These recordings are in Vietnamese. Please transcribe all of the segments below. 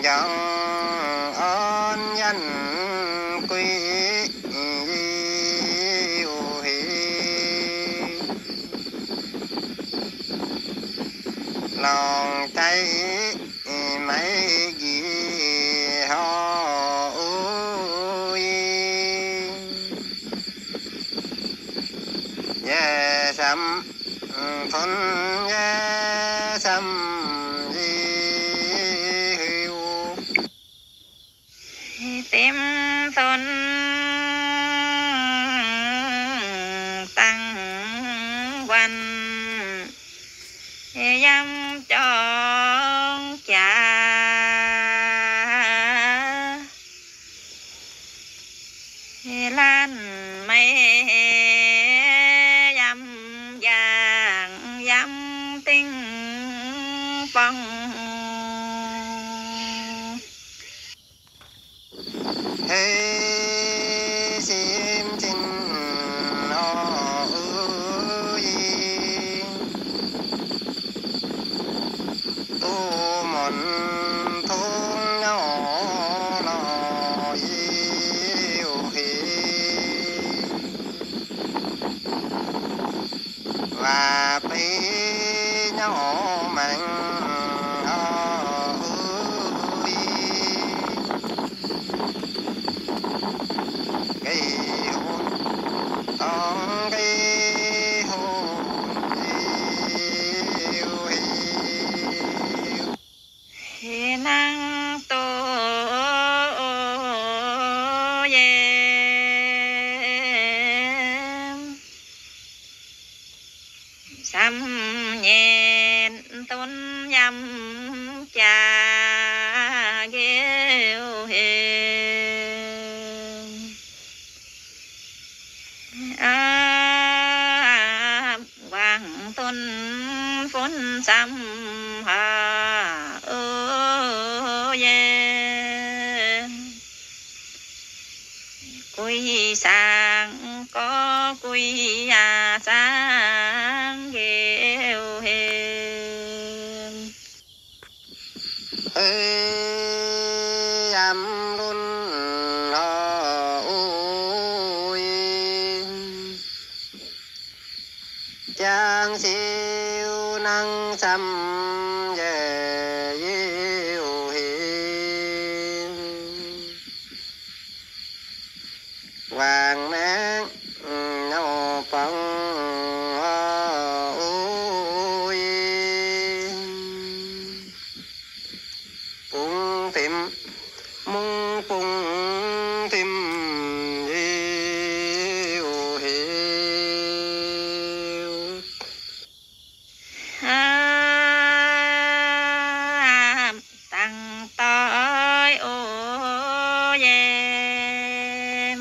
chọn ơn danh quy diệu hỷ lòng cháy mấy gì họ ui về sắm phân về sắm tìm thôn tăng quan dám cho cha lan mây dám vàng dám tinh phong hey sim tin no yi tu mòn thôn nhỏ nó yêu hì và bây nhỏ mạnh năng tô ye sam nhện tôn nhâm cha ghêu hiền hoàng tôn phun sam hà quy sang có quy sang ghêu hiền am luôn nó ui chàng siêu năng xăm về yêu hiền hoàng nén nhau phong ui bung tìm mung bung tìm yêu hiếu tăng tới ô em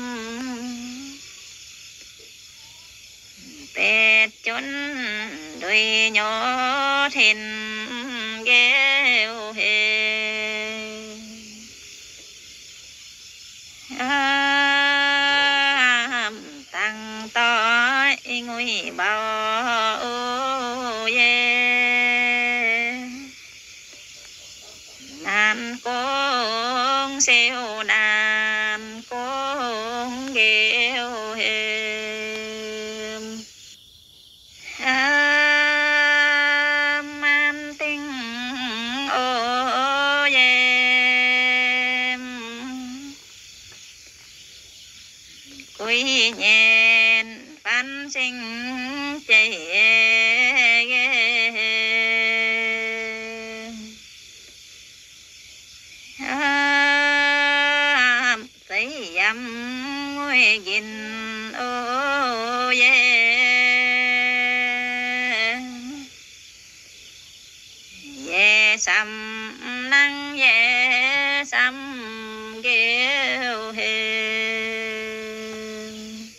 tết chốn đôi nhỏ thìn ghêu hiền tăng tới ngôi bao nan con siêu nan con ghêu hiền man tinh ô em quý nhện phan sinh chạy thấy dâm ngôi gìn ô xăm năng xăm kêu hiền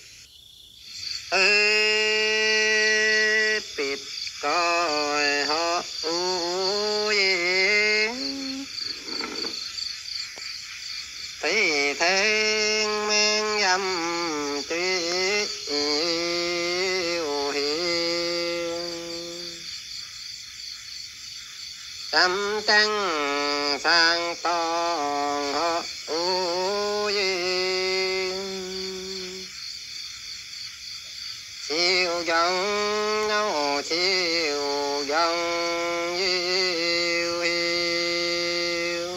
bịt coi họ thấy thế men dâm tuy yêu hiền tâm trăng sang tòng họ ôi chiều dòng nhau chiều dòng yêu yêu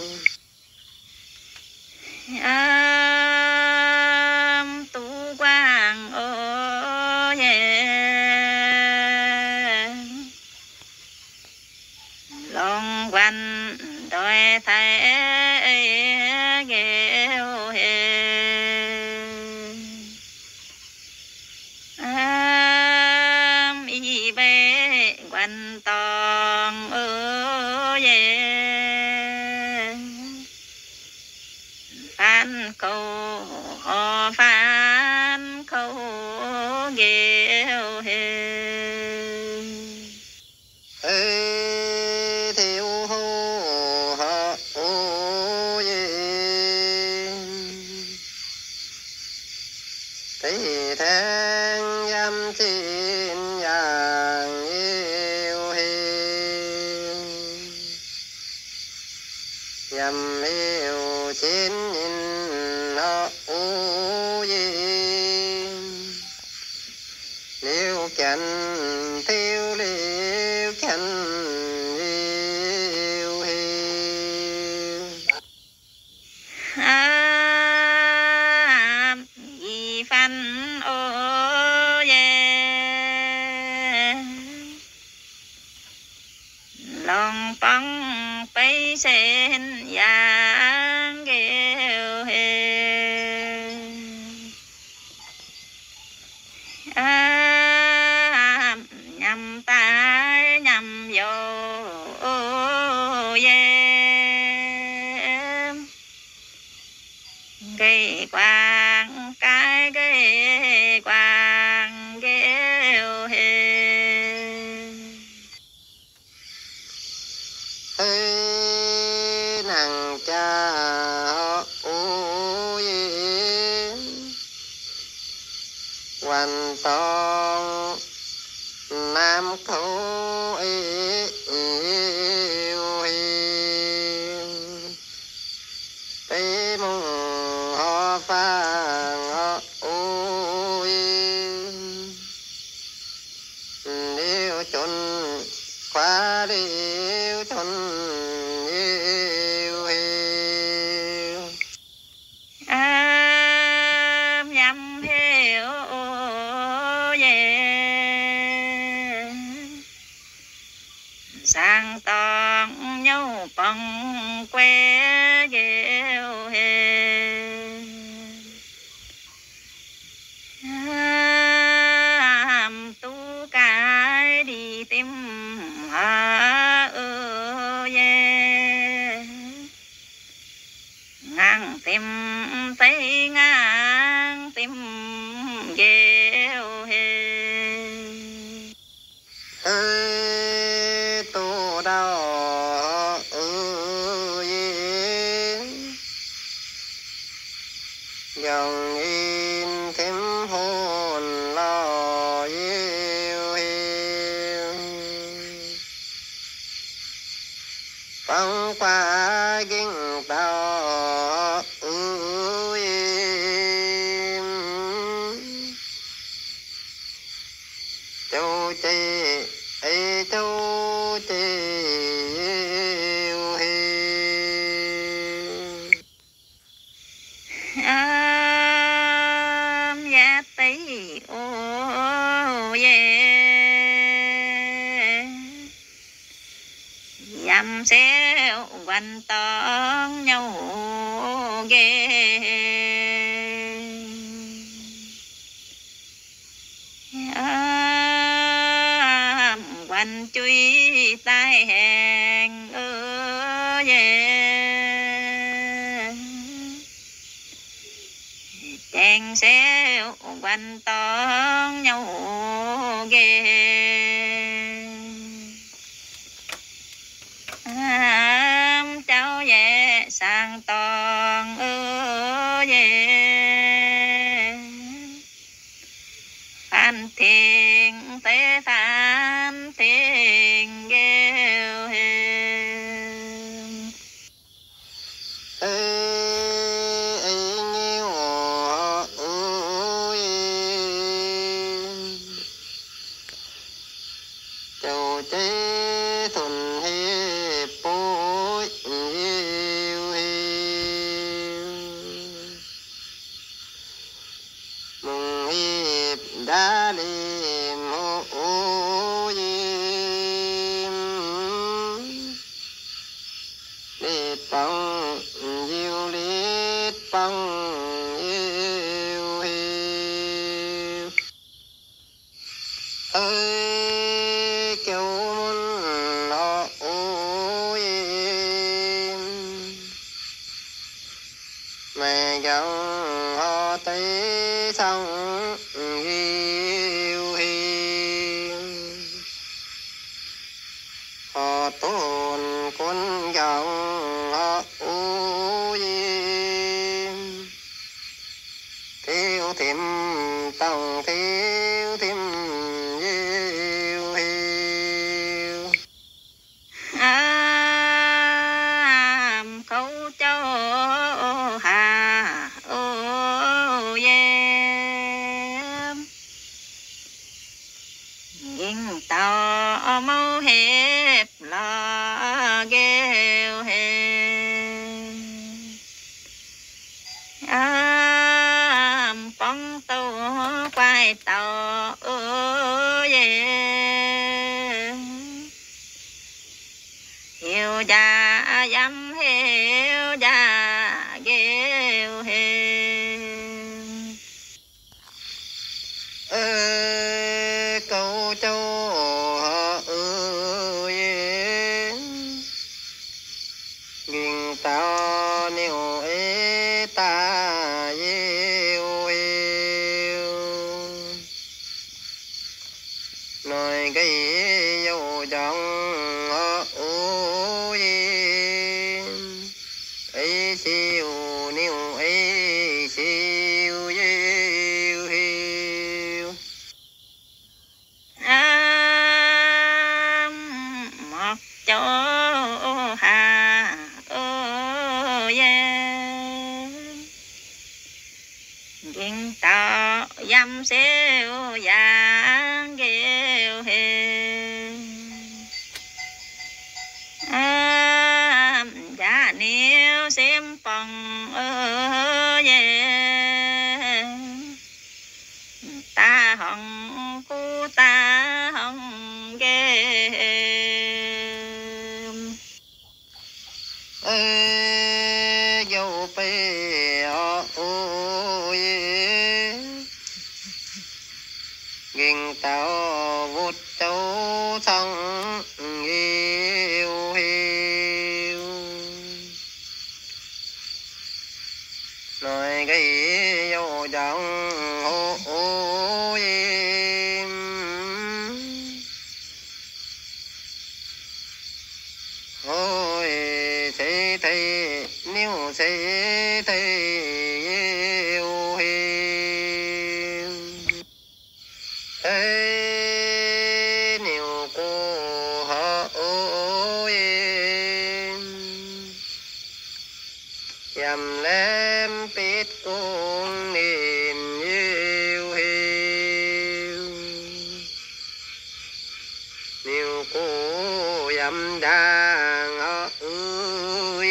tu quang ơi lòng quanh đôi thấy gheo y bê quanh tòng ơi phán câu họ phán câu gheo ê thiếu hô họ ôi thì tháng dâm chín vàng yêu hiền dâm yêu chín nhìn họ ôi liêu chanh thiếu liêu chanh yêu hiền y phanh ô lòng băng bay sen giang gheo nhằm tay nhằm vô cây quang cây quang gheo ê nàng cha họ ôi hoàn toàn nam khẩu yêu hiền tây mong họ phàng họ ôi liêu chốn khóa liêu chốn yêu hiền nhằm hiểu sang tòng nhau bằng que gheo tu cái đi tìm hạ ngang tìm thấy ngang tìm gheo ơi tô đau ơi dòng in thêm hồn lo yêu hiền phong qua kinh tao ơi châu chi ấy châu chi yêu hiền giá tí ô dằm xéo quanh tón nhau ghê quanh chui tai hẹn chàng xéo quanh tón nhau ghê cháu về sang toàn về phan thiền tế phan thiền gheo châu chế thuần hiệp bối hiu hiu mùng hiệp đã đi mô diêm lít bằng diêu lít bằng hiu hiu ơi kêu muốn lo ôi mẹ gắng họ tới xong hiu hiu họ tồn con gắng họ ôi thiếu thêm tăng thiếu thêm câu châu hà ô em nhìn tàu mâu hiệp là gheo hề phong tàu quay tàu hiểu già dám hiểu già gheo hề câu châu ơi nghìn tao nếu ê ta yêu yêu nói cái dấu dòng ôi ấy siêu nếu ấy siêu yêu yêu một chỗ hà kinh tao dăm siêu giang gheo hề giá níu xem phòng ta hồng cu ta hồng ghê dấu bê ôi nghìn tao vút châu xong yêu hiu nói cái dấu dòng ôi ôi thế thế nếu thế thế yêu hiu ê nếu cô họ ôi dầm lem biết con niềm yêu hiu nếu cô dầm đang ơi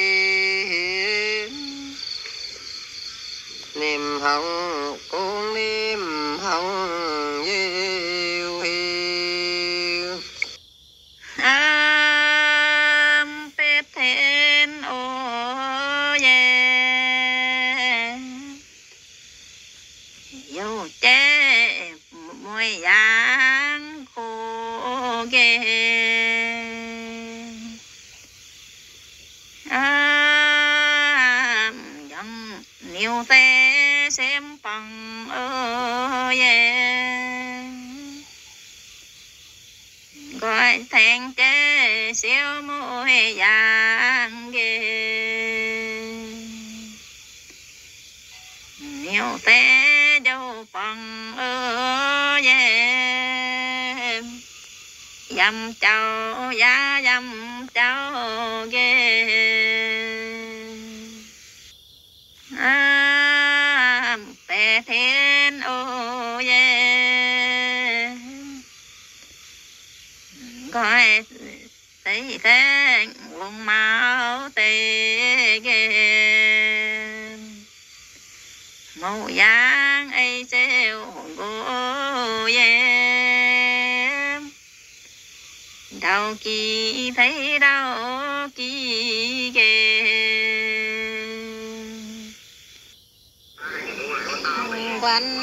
niềm hồng con niềm hồng yêu hiu bếp thiên ô dấu chế mùi giang khô ghê dòng nhiều tê xem bằng gọi thành chế siêu mùi giang ghê nhiều tê dâu bằng dăm cháu giá dăm cháu ghê bè thiên ô coi thấy thế quân máu tê ghê màu giang ấy treo gỗ em đau kỳ thấy đau kỳ ghê quanh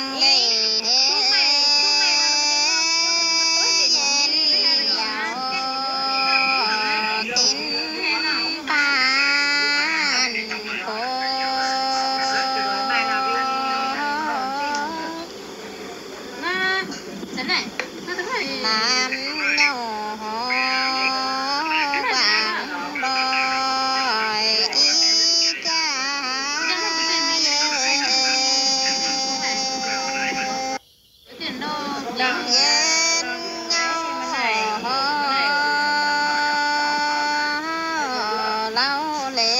nam nhau vàng đòi ý cha dân nhau lâu lệ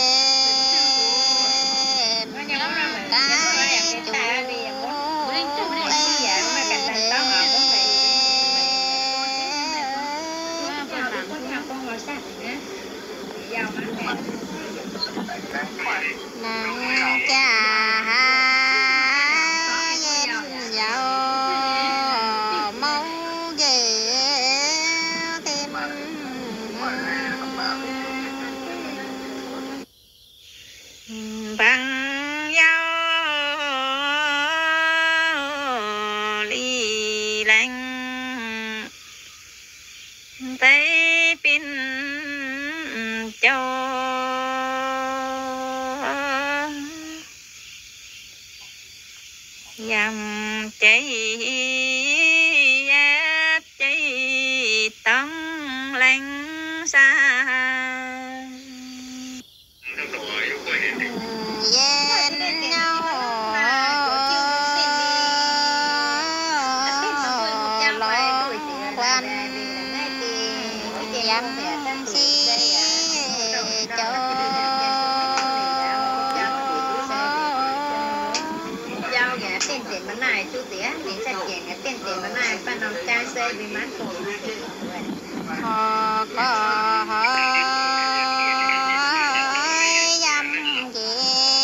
nàng cha dân giàu máu ghê thêm bằng nhau ly lạnh thấy pin châu dầm cháy cháy tông lạnh xa dân nhau lo quan dám si cho giao ghé tiền tiền bên này chú tía thì sẽ chuyển cái tiền tiền bên này và nòng trai xe bị mát cổ họ có dám ghé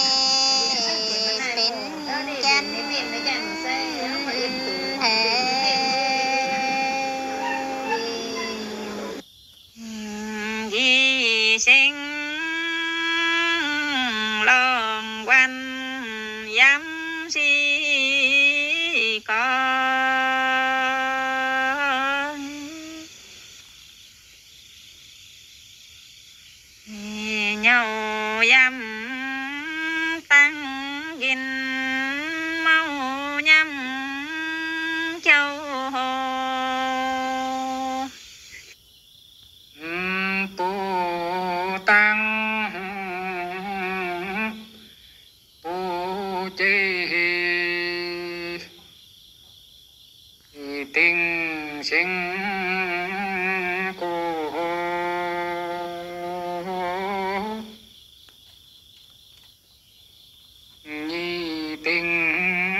bên chân di sinh lòng quanh dám si có nhau dám tăng gìn mau nhắm châu hồ bồ tăng bồ chế tình sinh cô nhi tình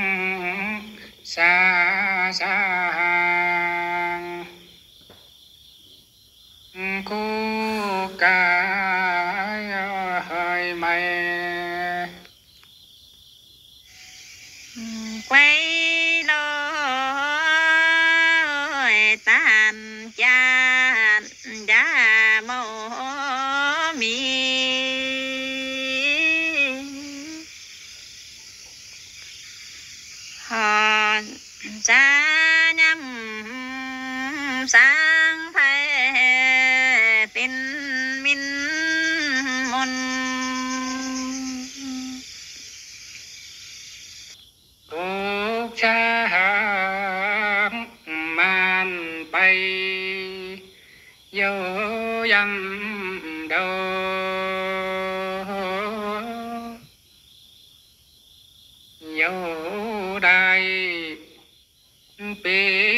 xa xa cô cái hơi mây quay lối tàn chan đã màu mi họ xa nhắm sáng thay pin min môn cuộc sáng màn bay dấu dăm đâu dấu đài bên